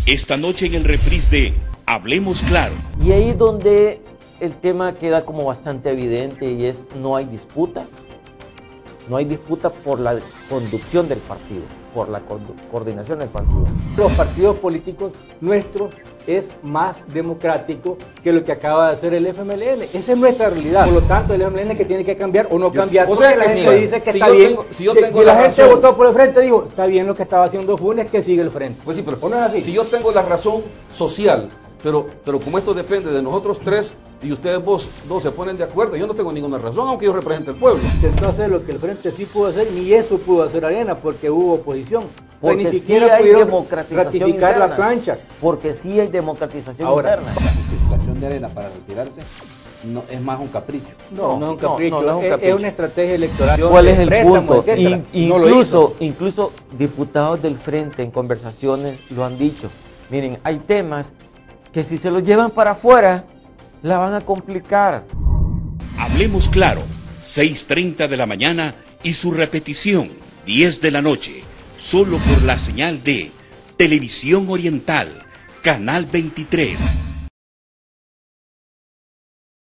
Esta noche en el reprise de Hablemos Claro. Y ahí donde el tema queda como bastante evidente y es no hay disputa. No hay disputa por la conducción del partido, por la coordinación del partido. Los partidos políticos nuestros es más democrático que lo que acaba de hacer el FMLN. Esa es nuestra realidad. Por lo tanto, el FMLN es que tiene que cambiar o no cambiar. O sea, porque la gente dice que si está yo bien. tengo- si yo Si tengo la la gente razón- votó por el frente, digo, está bien lo que estaba haciendo Funes, que sigue el frente. Pues sí, pero ¿O no es así? si yo tengo la razón social, pero como esto depende de nosotros tres y ustedes dos se ponen de acuerdo, yo no tengo ninguna razón, aunque yo represente al pueblo. Entonces lo que el frente sí pudo hacer, ni eso pudo hacer Arena, porque hubo oposición. Porque Ni sí siquiera hay pudieron democratización ratificar interna. la plancha. Porque sí hay democratización Ahora, interna. La justificación de Arena para retirarse no es más un capricho. No, no es un capricho, no es un es capricho. una estrategia electoral. ¿Cuál es el Préstamo, punto? etcétera. No lo hizo. Incluso diputados del frente en conversaciones lo han dicho. Miren, hay temas que si se los llevan para afuera, la van a complicar. Hablemos Claro, 6:30 de la mañana y su repetición, 10 de la noche, solo por la señal de Televisión Oriental, Canal 23.